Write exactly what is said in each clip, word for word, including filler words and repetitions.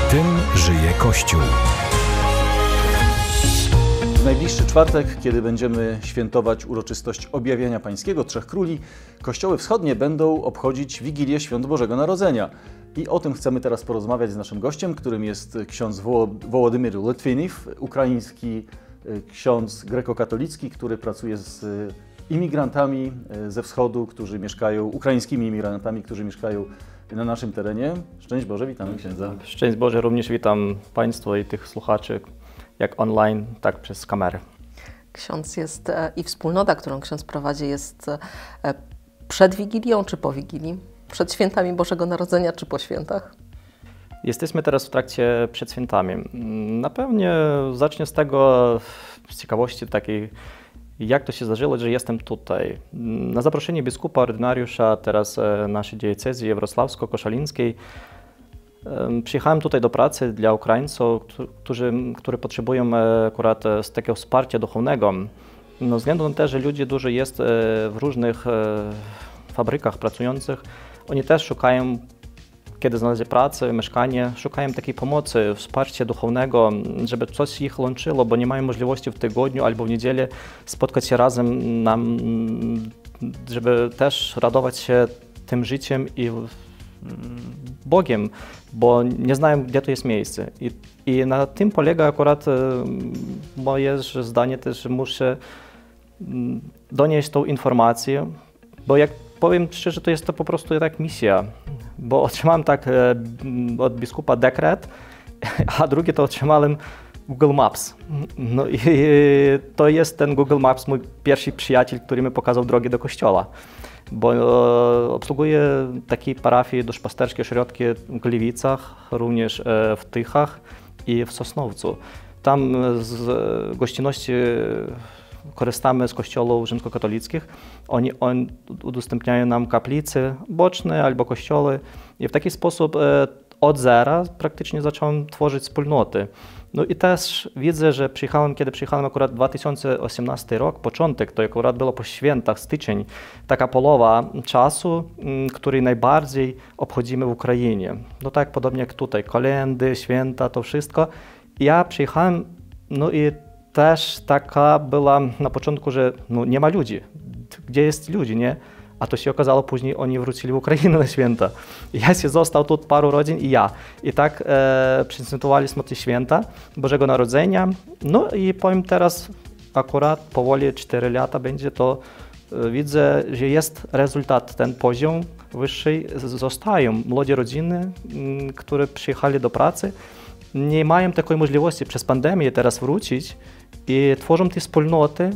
Tym żyje Kościół. W najbliższy czwartek, kiedy będziemy świętować uroczystość Objawienia Pańskiego Trzech Króli, kościoły wschodnie będą obchodzić Wigilię Świąt Bożego Narodzenia. I o tym chcemy teraz porozmawiać z naszym gościem, którym jest ksiądz Wołodymyr Litwinow, ukraiński ksiądz grekokatolicki, który pracuje z imigrantami ze wschodu, którzy mieszkają, ukraińskimi imigrantami, którzy mieszkają na naszym terenie. Szczęść Boże, witamy księdza. Szczęść Boże, również witam Państwa i tych słuchaczy, jak online, tak przez kamerę. Ksiądz jest i wspólnota, którą ksiądz prowadzi, jest przed Wigilią czy po Wigilii? Przed świętami Bożego Narodzenia czy po świętach? Jesteśmy teraz w trakcie przed świętami. Na pewno zacznę z tego, z ciekawości takiej, jak to się zdarzyło, że jestem tutaj. Na zaproszenie biskupa ordynariusza teraz naszej diecezji Wrocławsko-Koszalińskiej przyjechałem tutaj do pracy dla Ukraińców, którzy, którzy potrzebują akurat z takiego wsparcia duchownego. No, ze względu na to, że ludzi dużo jest w różnych fabrykach pracujących, oni też szukają, kiedy znaleźli pracę, mieszkanie, szukają takiej pomocy, wsparcia duchownego, żeby coś ich łączyło, bo nie mają możliwości w tygodniu albo w niedzielę spotkać się razem, nam, żeby też radować się tym życiem i Bogiem, bo nie znają, gdzie to jest miejsce. I, i na tym polega akurat moje zdanie też, że muszę donieść tą informację, bo jak powiem szczerze, to jest to po prostu tak misja, bo otrzymałem tak od biskupa dekret, a drugie to otrzymałem Google Maps. No i to jest ten Google Maps, mój pierwszy przyjaciel, który mi pokazał drogę do kościoła, bo obsługuję takie parafie duszpasterskie, ośrodki w Gliwicach, również w Tychach i w Sosnowcu. Tam z gościnności korzystamy z kościołów rzymskokatolickich. Oni on, udostępniają nam kaplice boczne albo kościoły i w taki sposób e, od zera praktycznie zacząłem tworzyć wspólnoty. No i też widzę, że przyjechałem, kiedy przyjechałem akurat dwa tysiące osiemnasty rok, początek, to akurat było po świętach, styczeń, taka połowa czasu, m, który najbardziej obchodzimy w Ukrainie. No tak podobnie jak tutaj, kolendy, święta, to wszystko. Ja przyjechałem, no i też taka była na początku, że no, nie ma ludzi. Gdzie jest ludzi, nie? A to się okazało, później oni wrócili w Ukrainę na święta. Ja się został tu paru rodzin i ja. I tak e, prezentowaliśmy te święta Bożego Narodzenia. No i powiem teraz, akurat powoli cztery lata będzie, to e, widzę, że jest rezultat, ten poziom wyższy. Zostają młode rodziny, m, które przyjechali do pracy. Nie mają takiej możliwości przez pandemię teraz wrócić i tworzą te wspólnoty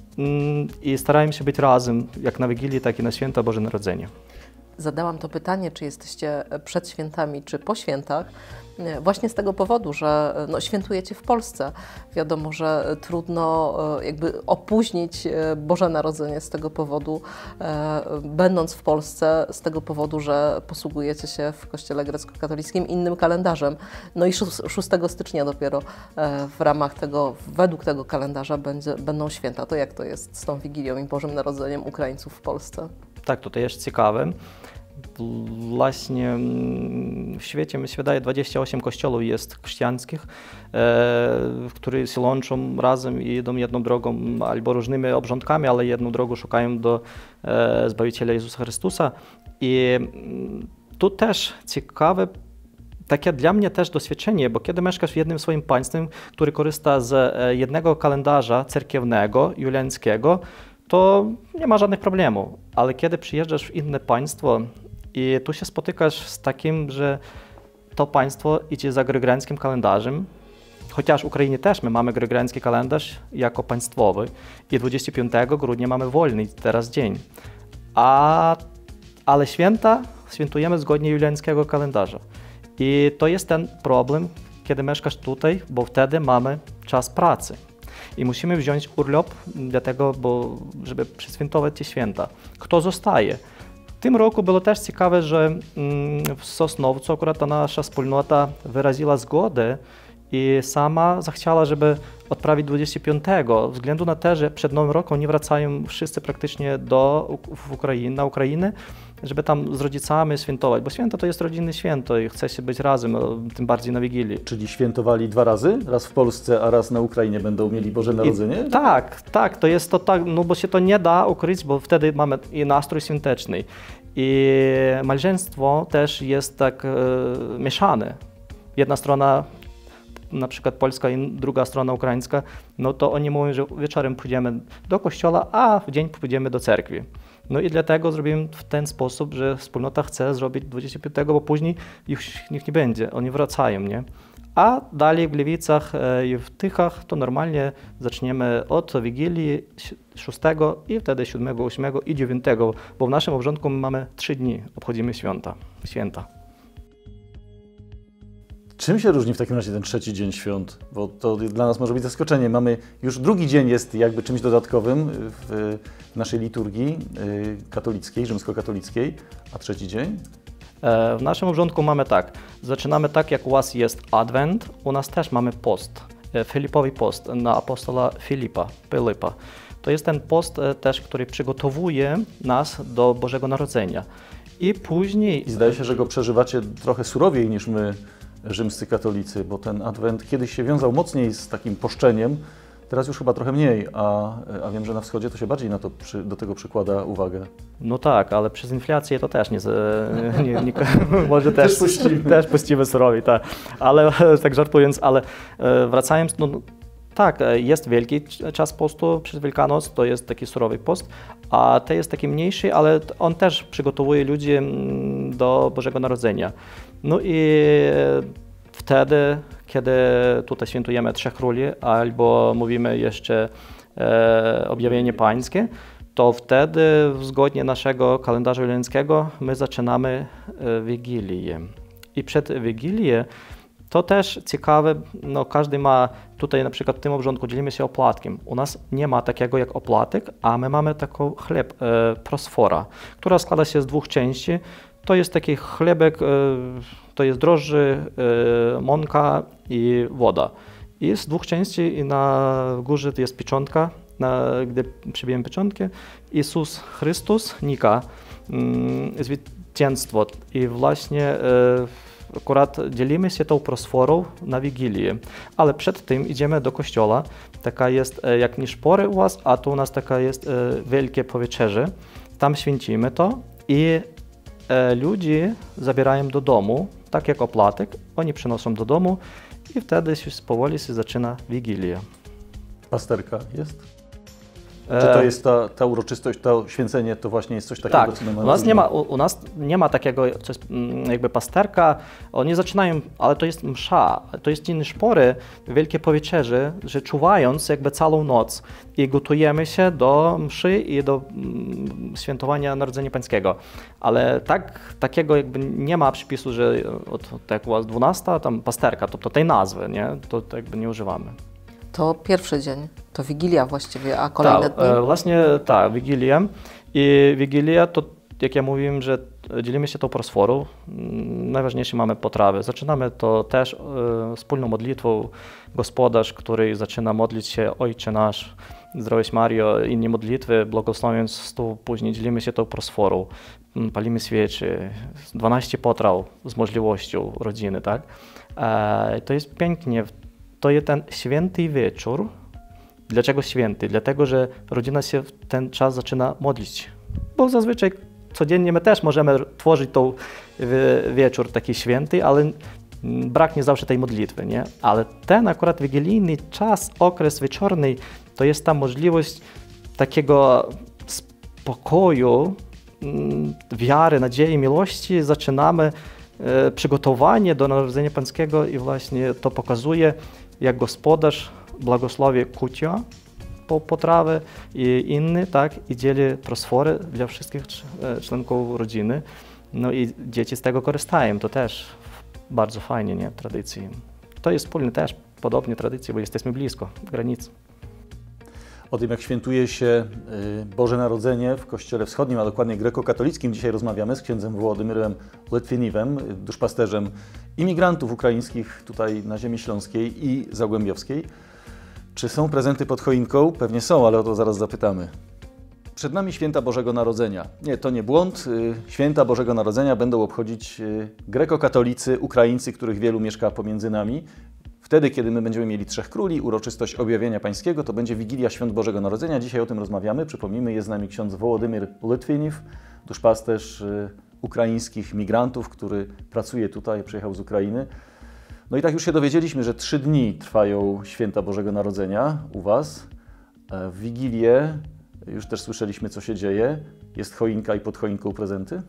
i starają się być razem, jak na Wigilii, tak i na święta Boże Narodzenia. Zadałam to pytanie, czy jesteście przed świętami, czy po świętach, właśnie z tego powodu, że no, świętujecie w Polsce. Wiadomo, że trudno jakby opóźnić Boże Narodzenie z tego powodu, będąc w Polsce, z tego powodu, że posługujecie się w Kościele grecko-katolickim innym kalendarzem. No i szóstego stycznia dopiero w ramach tego, według tego kalendarza będzie, będą święta. To jak to jest z tą Wigilią i Bożym Narodzeniem Ukraińców w Polsce? Tak, to jest ciekawe. Właśnie w świecie, mi się wydaje, dwadzieścia osiem kościołów jest chrześcijańskich, e, które się łączą razem i idą jedną drogą, albo różnymi obrządkami, ale jedną drogą szukają do e, Zbawiciela Jezusa Chrystusa. I tu też ciekawe, takie dla mnie też doświadczenie, bo kiedy mieszkasz w jednym swoim państwem, który korzysta z jednego kalendarza cerkiewnego, juliańskiego, to nie ma żadnych problemów, ale kiedy przyjeżdżasz w inne państwo i tu się spotykasz z takim, że to państwo idzie za gregoriańskim kalendarzem, chociaż w Ukrainie też my mamy gregoriański kalendarz jako państwowy i dwudziestego piątego grudnia mamy wolny teraz dzień, a, ale święta świętujemy zgodnie juliańskiego kalendarza. I to jest ten problem, kiedy mieszkasz tutaj, bo wtedy mamy czas pracy. I musimy wziąć urlop, dlatego, bo, żeby przeświętować te święta. Kto zostaje? W tym roku było też ciekawe, że w Sosnowcu akurat ta nasza wspólnota wyraziła zgodę i sama zachciała, żeby odprawić dwudziestego piątego, ze względu na to, że przed Nowym Rokiem nie wracają wszyscy praktycznie do w Ukrainy, na Ukrainę żeby tam z rodzicami świętować, bo święto to jest rodzinne święto i chce się być razem, tym bardziej na Wigilii. Czyli świętowali dwa razy? Raz w Polsce, a raz na Ukrainie będą mieli Boże Narodzenie? I, tak, tak, to jest to tak, no bo się to nie da ukryć, bo wtedy mamy i nastrój świąteczny. I małżeństwo też jest tak e, mieszane. Jedna strona, na przykład polska i druga strona ukraińska, no to oni mówią, że wieczorem pójdziemy do kościoła, a w dzień pójdziemy do cerkwi. No i dlatego zrobiłem w ten sposób, że wspólnota chce zrobić dwudziestego piątego, bo później już nikt nie będzie, oni wracają, nie? A dalej w Gliwicach i w Tychach to normalnie zaczniemy od Wigilii szóstego i wtedy siódmego, ósmego i dziewiątego, bo w naszym obrządku mamy trzy dni, obchodzimy święta. święta. Czym się różni w takim razie ten trzeci dzień świąt? Bo to dla nas może być zaskoczenie. Mamy już drugi dzień jest jakby czymś dodatkowym w naszej liturgii katolickiej, rzymskokatolickiej, a trzeci dzień? W naszym obrządku mamy tak, zaczynamy tak jak u was jest Adwent, u nas też mamy post, Filipowy post na apostola Filipa, Filipa. To jest ten post też, który przygotowuje nas do Bożego Narodzenia. I później... I zdaje się, że go przeżywacie trochę surowiej niż my, rzymscy katolicy, bo ten Adwent kiedyś się wiązał mocniej z takim poszczeniem, teraz już chyba trochę mniej, a, a wiem, że na wschodzie to się bardziej na to przy, do tego przykłada uwagę. No tak, ale przez inflację to też nie, nie, nie może też, też puścimy, też puścimy surowi, tak. Ale tak żartując, ale wracając, no tak, jest wielki czas postu przed Wielkanoc, to jest taki surowy post, a to jest taki mniejszy, ale on też przygotowuje ludzi do Bożego Narodzenia. No i wtedy, kiedy tutaj świętujemy Trzech Króli, albo mówimy jeszcze e, objawienie pańskie, to wtedy zgodnie naszego kalendarza juliańskiego my zaczynamy e, Wigilię. I przed Wigilię to też ciekawe, no każdy ma tutaj na przykład w tym obrządku dzielimy się opłatkiem. U nas nie ma takiego jak opłatek, a my mamy taką chleb, e, prosfora, która składa się z dwóch części. To jest taki chlebek, e, to jest drożdży, e, mąka i woda. I z dwóch części i na górze jest pieczątka, na, gdy przybijemy pieczątkę. Jezus Chrystus, Nika, mm, zwycięstwo. I właśnie e, akurat dzielimy się tą prosforą na Wigilię, ale przed tym idziemy do kościoła. Taka jest e, jak niszpory u was, a tu u nas taka jest e, wielkie po wieczerzy. Tam święcimy to i e, ludzie zabierają do domu, tak jak opłatek, oni przynoszą do domu i wtedy się powoli się zaczyna Wigilia. Pasterka jest? Czy to jest ta, ta uroczystość, to święcenie, to właśnie jest coś takiego, tak. co my u nas nie ma, u, u nas nie ma takiego, co jest jakby pasterka, oni zaczynają, ale to jest msza, to jest inne szpory, wielkie po wieczerzy, że czuwając jakby całą noc i gotujemy się do mszy i do mm, świętowania Narodzenia Pańskiego. Ale tak, takiego jakby nie ma przypisu, że od, od jak u was dwunasta, tam pasterka, to, to tej nazwy, nie? To, to jakby nie używamy. To pierwszy dzień, to Wigilia właściwie, a kolejne tak, dni? Właśnie tak, Wigilia. I Wigilia to, jak ja mówiłem, że dzielimy się tą prosforą. Najważniejsze mamy potrawy. Zaczynamy to też e, wspólną modlitwą. Gospodarz, który zaczyna modlić się Ojcze Nasz, Zdrowaś Mario, inne modlitwy, błogosławiąc stół. Później dzielimy się tą prosforą, palimy świecy, dwanaście potraw z możliwością rodziny, tak? E, to jest pięknie. To jest ten święty wieczór. Dlaczego święty? Dlatego, że rodzina się w ten czas zaczyna modlić. Bo zazwyczaj codziennie my też możemy tworzyć tą wieczór taki święty, ale braknie zawsze tej modlitwy, nie? Ale ten akurat wigilijny czas, okres wieczorny, to jest ta możliwość takiego spokoju, wiary, nadziei, miłości. Zaczynamy e, przygotowanie do Narodzenia Pańskiego i właśnie to pokazuje, jak gospodarz błogosławi kucia po potrawy i inny, tak, i dzieli prosfory dla wszystkich członków rodziny. No i dzieci z tego korzystają, to też bardzo fajnie, nie, tradycji. To jest wspólne też, podobnie tradycje, bo jesteśmy blisko granic. O tym, jak świętuje się Boże Narodzenie w Kościele Wschodnim, a dokładnie grekokatolickim, dzisiaj rozmawiamy z księdzem Włodymyrem Litwiniwem, duszpasterzem imigrantów ukraińskich tutaj na ziemi śląskiej i zagłębiowskiej. Czy są prezenty pod choinką? Pewnie są, ale o to zaraz zapytamy. Przed nami święta Bożego Narodzenia. Nie, to nie błąd. Święta Bożego Narodzenia będą obchodzić grekokatolicy, Ukraińcy, których wielu mieszka pomiędzy nami. Wtedy, kiedy my będziemy mieli Trzech Króli, uroczystość Objawienia Pańskiego, to będzie Wigilia Świąt Bożego Narodzenia. Dzisiaj o tym rozmawiamy. Przypomnijmy, jest z nami ksiądz Wołodymyr Litwiniw, duszpasterz ukraińskich migrantów, który pracuje tutaj, przyjechał z Ukrainy. No i tak już się dowiedzieliśmy, że trzy dni trwają Święta Bożego Narodzenia u Was. W Wigilię już też słyszeliśmy, co się dzieje. Jest choinka i pod choinką prezenty?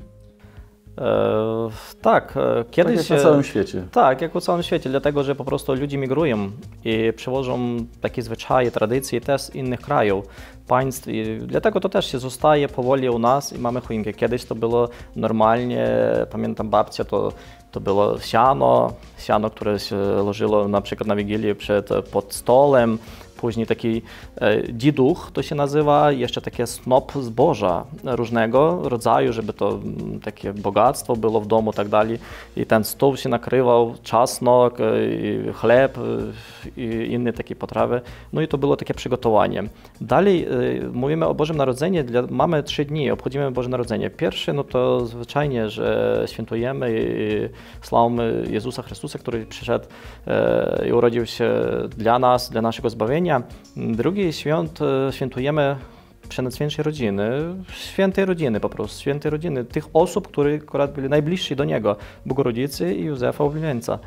E, tak, kiedyś... Tak jak na całym świecie. Tak, jak na całym świecie, dlatego że po prostu ludzie migrują i przywożą takie zwyczaje, tradycje też z innych krajów, państw i dlatego to też się zostaje powoli u nas i mamy choinkę. Kiedyś to było normalnie, pamiętam babcia, to, to było siano, siano, które się lożyło na przykład na Wigilię przed, pod stołem. Później taki e, dziduch, to się nazywa, jeszcze takie snop zboża różnego rodzaju, żeby to m, takie bogactwo było w domu i tak dalej. I ten stół się nakrywał, czosnek, e, chleb e, i inne takie potrawy. No i to było takie przygotowanie. Dalej e, mówimy o Bożym Narodzeniu. Dla, mamy trzy dni, obchodzimy Boże Narodzenie. Pierwszy, no to zwyczajnie, że świętujemy i sławimy Jezusa Chrystusa, który przyszedł e, i urodził się dla nas, dla naszego zbawienia. Drugi świąt świętujemy Przenajświętszej Rodziny, świętej rodziny po prostu, świętej rodziny, tych osób, które akurat byli najbliżsi do Niego, Bogorodzicy i Józefa Oblubieńca.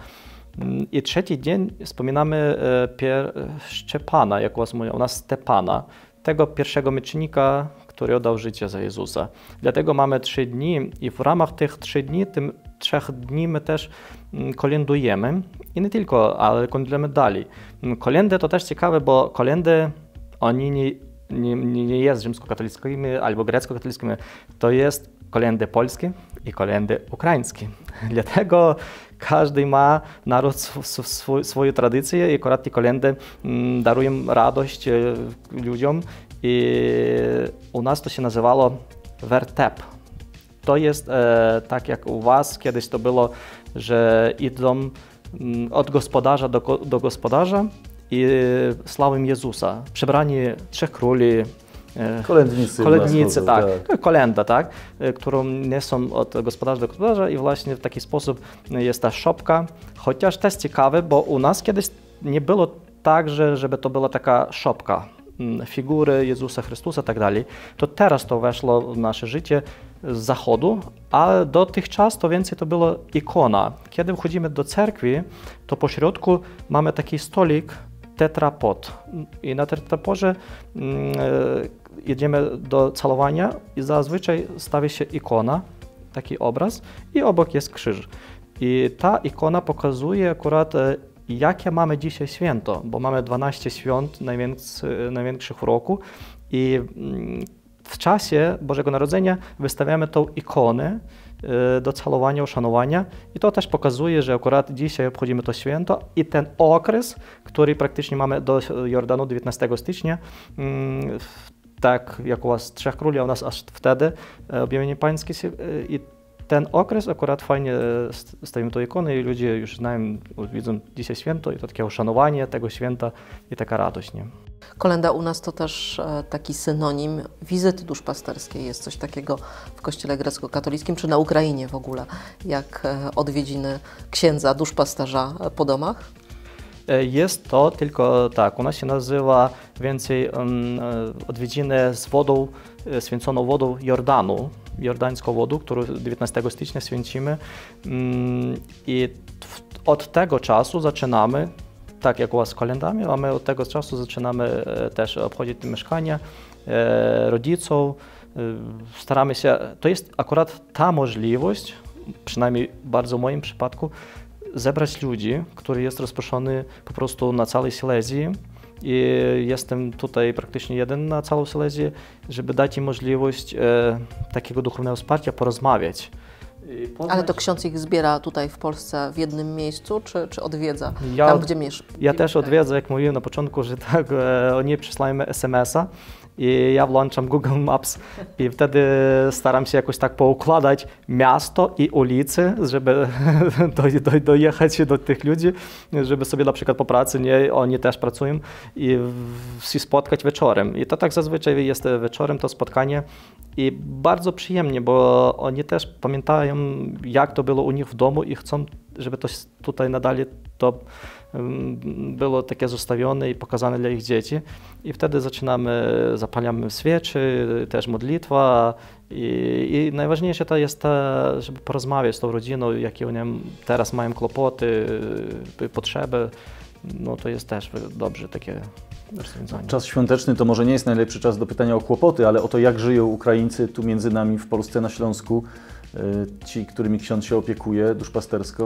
I trzeci dzień wspominamy pier... Szczepana, jak u was mówią, u nas Stepana, tego pierwszego męczennika, który oddał życie za Jezusa. Dlatego mamy trzy dni i w ramach tych trzech dni, tym trzech dni my też kolędujemy i nie tylko, ale kolędujemy dalej. Kolędy to też ciekawe, bo kolędy, oni nie, nie, nie jest rzymskokatolickimi albo grecko-katolickimi, to jest kolędy polskie i kolędy ukraińskie. Dlatego każdy ma naród swój, swoją tradycję i akurat te kolędy darują radość ludziom i u nas to się nazywało wertep. To jest e, tak jak u was kiedyś to było, że idą m, od gospodarza do, do gospodarza i sławią Jezusa. Przebrani Trzech Króli, e, kolędnicy, kolędnicy tak, tak. kolęda, tak, którą niosą od gospodarza do gospodarza i właśnie w taki sposób jest ta szopka. Chociaż to jest ciekawe, bo u nas kiedyś nie było tak, że, żeby to była taka szopka, figury Jezusa Chrystusa i tak dalej. To teraz to weszło w nasze życie z zachodu, a dotychczas to więcej to była ikona. Kiedy wchodzimy do cerkwi, to po środku mamy taki stolik tetrapod i na tetrapodze mm, jedziemy do całowania i zazwyczaj stawia się ikona, taki obraz i obok jest krzyż. I ta ikona pokazuje akurat jakie mamy dzisiaj święto, bo mamy dwanaście świąt największych w roku i w czasie Bożego Narodzenia wystawiamy tą ikonę do całowania, uszanowania i to też pokazuje, że akurat dzisiaj obchodzimy to święto i ten okres, który praktycznie mamy do Jordanu dziewiętnastego stycznia, tak jak u was Trzech Króli, a u nas aż wtedy Objawienie Pańskie i ten okres akurat fajnie stawimy tą ikonę i ludzie już znają, widzą dzisiaj święto i to takie uszanowanie tego święta i taka radość. Nie? Kolęda u nas to też taki synonim wizyty duszpasterskiej. Jest coś takiego w kościele grecko-katolickim, czy na Ukrainie w ogóle, jak odwiedziny księdza, duszpasterza po domach? Jest to, tylko tak, u nas się nazywa więcej um, odwiedziny z wodą, święconą wodą Jordanu, jordańską wodą, którą dziewiętnastego stycznia święcimy um, i od tego czasu zaczynamy, tak jak u was z kolędami, a my od tego czasu zaczynamy też obchodzić te mieszkania e, rodziców, e, staramy się, to jest akurat ta możliwość, przynajmniej bardzo w moim przypadku, zebrać ludzi, który jest rozproszony po prostu na całej Silezji i jestem tutaj praktycznie jeden na całą Silezję, żeby dać im możliwość e, takiego duchownego wsparcia, porozmawiać. Poznać... Ale to ksiądz ich zbiera tutaj w Polsce w jednym miejscu, czy, czy odwiedza ja, tam, gdzie mieszka? Ja też odwiedzę, jak mówiłem na początku, że tak, e, oni przysyłają es em es a i ja włączam Google Maps i wtedy staram się jakoś tak poukładać miasto i ulicy, żeby do, do, dojechać do tych ludzi, żeby sobie na przykład po pracy, nie, oni też pracują i się spotkać wieczorem. I to tak zazwyczaj jest wieczorem to spotkanie i bardzo przyjemnie, bo oni też pamiętają, jak to było u nich w domu i chcą, żeby to tutaj nadal to było takie zostawione i pokazane dla ich dzieci. I wtedy zaczynamy, zapalamy świeczy, też modlitwa i, i najważniejsze to jest, żeby porozmawiać z tą rodziną, jakie oni teraz mają kłopoty, potrzeby. No to jest też dobrze takie rozwiązanie. Czas świąteczny to może nie jest najlepszy czas do pytania o kłopoty, ale o to, jak żyją Ukraińcy tu między nami w Polsce, na Śląsku, ci, którymi ksiądz się opiekuje duszpastersko.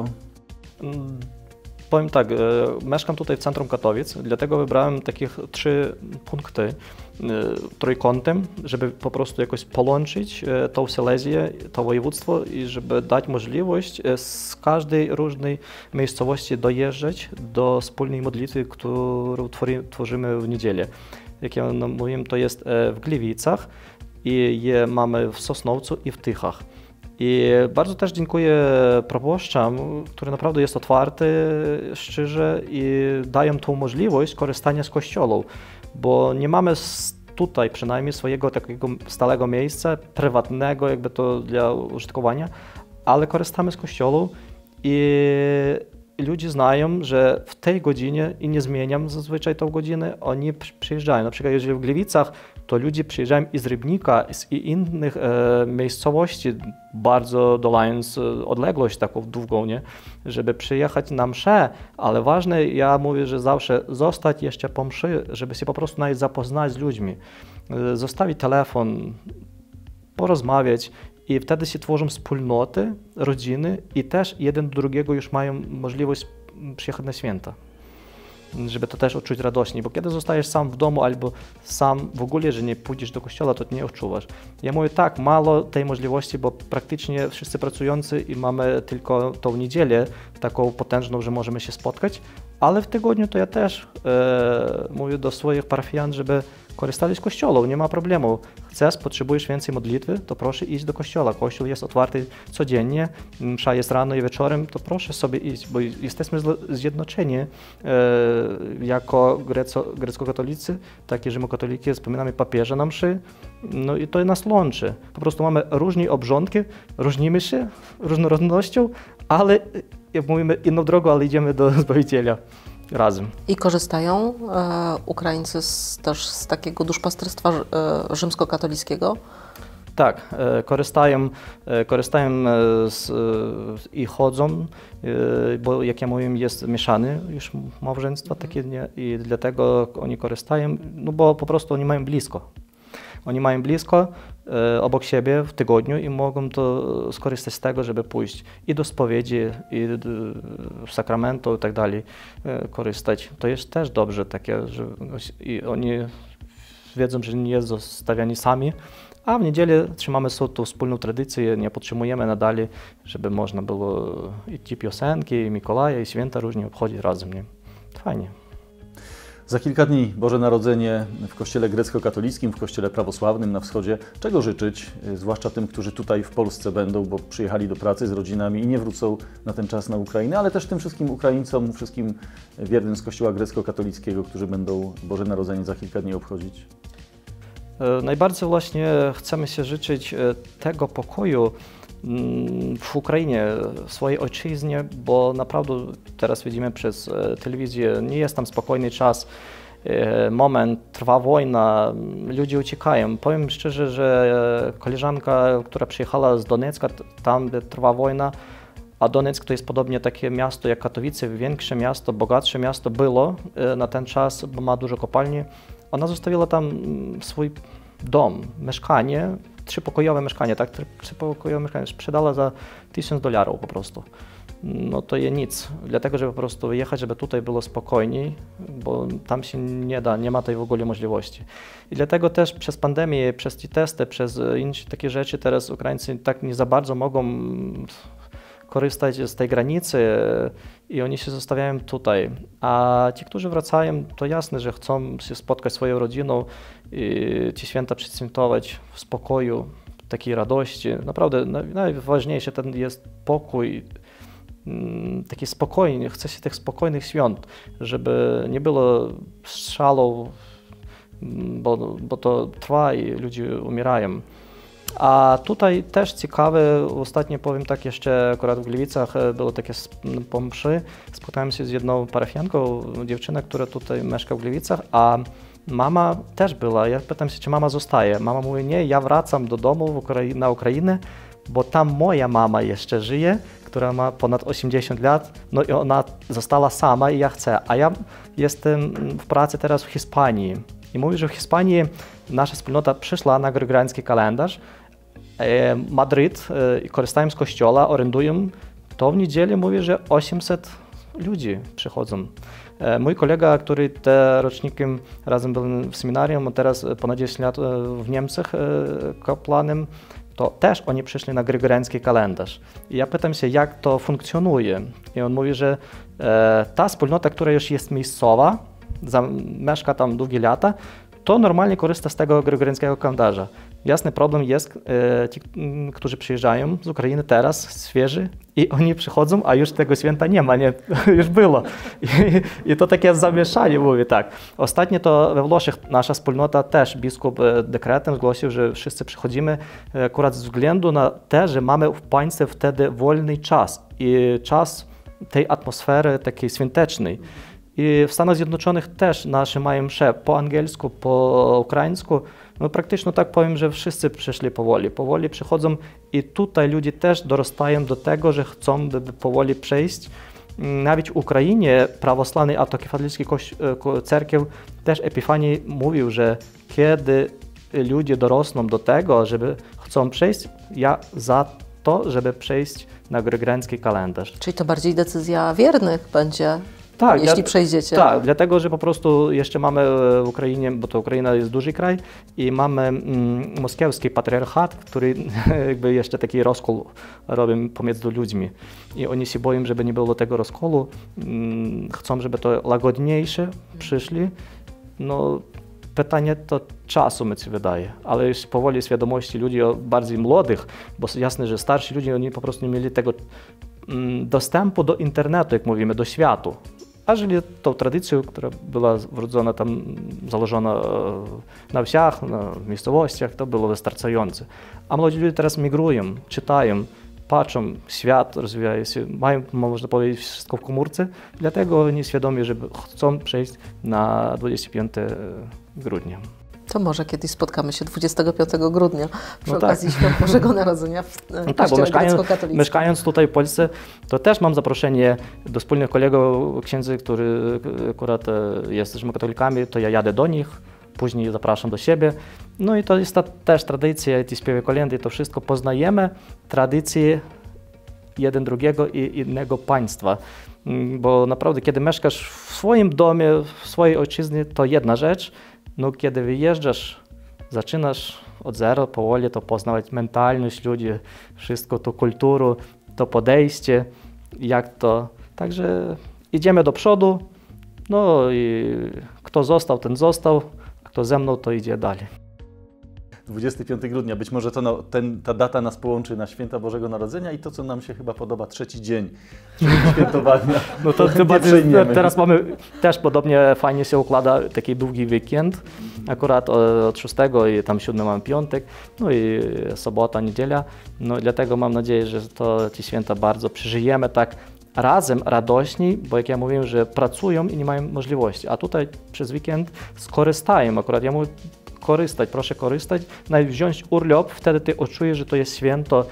Powiem tak, mieszkam tutaj w centrum Katowic, dlatego wybrałem takich trzy punkty trójkątem, żeby po prostu jakoś połączyć tą Silesię, to województwo i żeby dać możliwość z każdej różnej miejscowości dojeżdżać do wspólnej modlitwy, którą tworzymy w niedzielę. Jak ja mówię, to jest w Gliwicach i je mamy w Sosnowcu i w Tychach. I bardzo też dziękuję proboszczom, który naprawdę jest otwarty, szczerze i dają tą możliwość korzystania z kościołów, bo nie mamy tutaj przynajmniej swojego takiego stałego miejsca, prywatnego jakby to dla użytkowania, ale korzystamy z kościołów i ludzie znają, że w tej godzinie i nie zmieniam zazwyczaj tą godzinę, oni przyjeżdżają. Na przykład jeżeli w Gliwicach, to ludzie przyjeżdżają i z Rybnika i innych e, miejscowości, bardzo dolając odległość taką długą, nie? Żeby przyjechać na mszę, ale ważne, ja mówię, że zawsze zostać jeszcze po mszy, żeby się po prostu nawet zapoznać z ludźmi, e, zostawić telefon, porozmawiać. I wtedy się tworzą wspólnoty, rodziny i też jeden do drugiego już mają możliwość przyjechać na święta. Żeby to też odczuć radośnie, bo kiedy zostajesz sam w domu albo sam w ogóle, że nie pójdziesz do kościoła, to nie odczuwasz. Ja mówię tak, mało tej możliwości, bo praktycznie wszyscy pracujący i mamy tylko tą niedzielę taką potężną, że możemy się spotkać, ale w tygodniu to ja też e, mówię do swoich parafian, żeby korzystali z kościoła, nie ma problemu. Chcesz, potrzebujesz więcej modlitwy, to proszę iść do kościoła. Kościół jest otwarty codziennie, msza jest rano i wieczorem, to proszę sobie iść, bo jesteśmy zjednoczeni e, jako greco, grecko-katolicy, tak i rzymokatoliki, wspominamy papieża na mszy, no i to nas łączy. Po prostu mamy różne obrządki, różnimy się różnorodnością, ale jak mówimy inną drogą, ale idziemy do Zbawiciela razem. I korzystają e, Ukraińcy z, też z takiego duszpasterstwa e, rzymskokatolickiego? Tak, e, korzystają, e, korzystają z, e, i chodzą, e, bo jak ja mówię, jest mieszany już małżeństwa takie, nie, i dlatego oni korzystają, no bo po prostu oni mają blisko. Oni mają blisko e, obok siebie w tygodniu i mogą to skorzystać z tego, żeby pójść i do spowiedzi, i do sakramentu i tak dalej e, korzystać. To jest też dobrze takie, że i oni wiedzą, że nie są zostawiani sami, a w niedzielę trzymamy sobie tą wspólną tradycję, nie podtrzymujemy nadal, żeby można było i ті piosenki, i Mikołaja, i święta różnie obchodzić razem. Nie? Fajnie. Za kilka dni Boże Narodzenie w kościele grecko-katolickim, w kościele prawosławnym na wschodzie. Czego życzyć, zwłaszcza tym, którzy tutaj w Polsce będą, bo przyjechali do pracy z rodzinami i nie wrócą na ten czas na Ukrainę, ale też tym wszystkim Ukraińcom, wszystkim wiernym z kościoła grecko-katolickiego, którzy będą Boże Narodzenie za kilka dni obchodzić? Najbardziej właśnie chcemy się życzyć tego pokoju w Ukrainie, w swojej ojczyźnie, bo naprawdę teraz widzimy przez telewizję, nie jest tam spokojny czas, moment, trwa wojna, ludzie uciekają. Powiem szczerze, że koleżanka, która przyjechała z Donecka, tam trwa wojna, a Donetsk to jest podobnie takie miasto jak Katowice, większe miasto, bogatsze miasto było na ten czas, bo ma dużo kopalni. Ona zostawiła tam swój dom, mieszkanie, trzypokojowe mieszkanie, tak? Trzypokojowe mieszkanie sprzedała za tysiąc dolarów po prostu. No to jest nic, dlatego, żeby po prostu wyjechać, żeby tutaj było spokojniej, bo tam się nie da, nie ma tej w ogóle możliwości. I dlatego też przez pandemię, przez te testy, przez inne takie rzeczy teraz Ukraińcy tak nie za bardzo mogą korzystać z tej granicy i oni się zostawiają tutaj. A ci, którzy wracają, to jasne, że chcą się spotkać z swoją rodziną i ci święta przeświętować w spokoju, takiej radości. Naprawdę najważniejsze ten jest pokój, taki spokojny, chce się tych spokojnych świąt, żeby nie było strzałów, bo, bo to trwa i ludzie umierają. A tutaj też ciekawe, ostatnio powiem tak, jeszcze akurat w Gliwicach było takie po mszy, spotkałem się z jedną parafianką, dziewczyną, która tutaj mieszka w Gliwicach, a mama też była. Ja pytam się, czy mama zostaje. Mama mówi, nie, ja wracam do domu w Ukrai- na Ukrainę, bo tam moja mama jeszcze żyje, która ma ponad osiemdziesiąt lat, no i ona została sama i ja chcę. A ja jestem w pracy teraz w Hiszpanii. I mówi, że w Hiszpanii nasza wspólnota przyszła na gregoriański kalendarz, e, Madryt, e, korzystają z kościoła, orędują, to w niedzielę mówi, że osiemset ludzi przychodzą. E, mój kolega, który te rocznikiem razem był w seminarium, a teraz ponad dziesięć lat w Niemczech e, kapłanem, to też oni przyszli na gregoriański kalendarz. I ja pytam się, jak to funkcjonuje. I on mówi, że e, ta wspólnota, która już jest miejscowa, mieszka tam długie lata, to normalnie korzysta z tego gregoriańskiego kalendarza. Jasny problem jest, e, ci, którzy przyjeżdżają z Ukrainy teraz, świeży, i oni przychodzą, a już tego święta nie ma, nie, już było. I, I to takie zamieszanie, mówię tak. Ostatnio to we Włoszech nasza wspólnota też, biskup dekretem zgłosił, że wszyscy przychodzimy akurat ze względu na to, że mamy w państwie wtedy wolny czas i czas tej atmosfery takiej świątecznej. I w Stanach Zjednoczonych też nasze mają msze po angielsku, po ukraińsku. No praktycznie tak powiem, że wszyscy przyszli powoli. Powoli przychodzą i tutaj ludzie też dorastają do tego, że chcą by powoli przejść. Nawet w Ukrainie prawosławny autokefalnicki cerkiew też Epifanii mówił, że kiedy ludzie dorosną do tego, żeby chcą przejść, ja za to, żeby przejść na gregoriański kalendarz. Czyli to bardziej decyzja wiernych będzie? Tak, jeśli dla, przejdziecie. Tak, dlatego, że po prostu jeszcze mamy w Ukrainie, bo to Ukraina jest duży kraj i mamy mm, moskiewski patriarchat, który jakby jeszcze taki rozkol robi pomiędzy ludźmi. I oni się boją, żeby nie było tego rozkolu, mm, chcą, żeby to łagodniejsze przyszli. No, pytanie to czasu, mi się wydaje, ale już powoli świadomości ludzi bardziej młodych, bo jasne, że starsi ludzie, oni po prostu nie mieli tego mm, dostępu do internetu, jak mówimy, do świata. A jeżeli tą tradycję, która była wrodzona tam, założona na wsiach, na miejscowościach, to było wystarczające. A młodzi ludzie teraz migrują, czytają, patrzą, świat rozwija się, mają, można powiedzieć, wszystko w komórce, dlatego oni świadomi, że chcą przejść na dwudziestego piątego grudnia. To może kiedyś spotkamy się dwudziestego piątego grudnia przy no okazji tak. Świąt Bożego Narodzenia w no tak, bo mieszkając, mieszkając tutaj w Polsce, to też mam zaproszenie do wspólnych kolegów, księdzy, którzy akurat jesteśmy katolikami, to ja jadę do nich, później zapraszam do siebie. No i to jest ta też tradycja, ci śpiewy kolędy, to wszystko poznajemy, tradycje jeden drugiego i innego państwa. Bo naprawdę, kiedy mieszkasz w swoim domie, w swojej ojczyźnie, to jedna rzecz, no kiedy wyjeżdżasz, zaczynasz od zera, powoli to poznawać mentalność ludzi, wszystko, to kulturę, to podejście, jak to. Także idziemy do przodu, no i kto został, ten został, a kto ze mną, to idzie dalej. dwudziestego piątego grudnia, być może to no, ten, ta data nas połączy na Święta Bożego Narodzenia i to, co nam się chyba podoba, trzeci dzień świętowania. No to chyba teraz mamy też podobnie fajnie się układa taki długi weekend, akurat od szóstego i tam siódmego mamy piątek, no i sobota, niedziela, no dlatego mam nadzieję, że to ci święta bardzo przeżyjemy tak razem, radośni, bo jak ja mówiłem, że pracują i nie mają możliwości, a tutaj przez weekend skorzystają, akurat ja mówię, korzystać, proszę korzystać, nawet wziąć urlop, wtedy ty odczujesz, że to jest święto,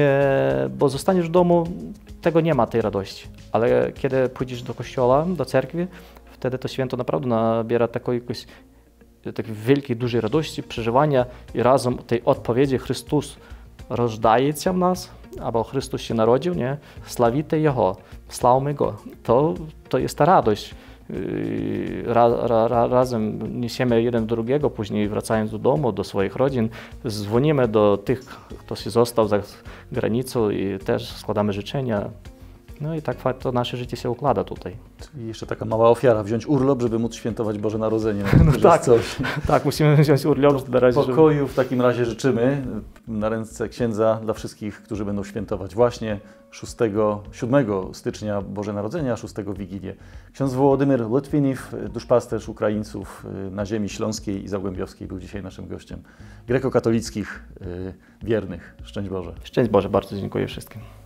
bo zostaniesz w domu, tego nie ma tej radości, ale kiedy pójdziesz do kościoła, do cerkwi, wtedy to święto naprawdę nabiera takiej jakiejś takiej wielkiej, dużej radości, przeżywania i razem tej odpowiedzi Chrystus rozdaje się w nas, albo Chrystus się narodził, nie? Slawite Jego, sławmy Go. To, to jest ta radość. ra, ra, ra, razem niesiemy jeden do drugiego, później wracając do domu, do swoich rodzin, dzwonimy do tych, kto się został za granicą i też składamy życzenia. No i tak to nasze życie się układa tutaj. Czyli jeszcze taka mała ofiara, wziąć urlop, żeby móc świętować Boże Narodzenie. No tak, coś. tak, musimy wziąć urlop na razie. Pokoju żeby... w takim razie życzymy na ręce księdza dla wszystkich, którzy będą świętować właśnie szóstego, siódmego stycznia Boże Narodzenia, szóstego Wigilię. Ksiądz Wołodymyr Litwiniw, duszpasterz Ukraińców na ziemi śląskiej i zagłębiowskiej, był dzisiaj naszym gościem. Grekokatolickich wiernych. Szczęść Boże. Szczęść Boże, bardzo dziękuję wszystkim.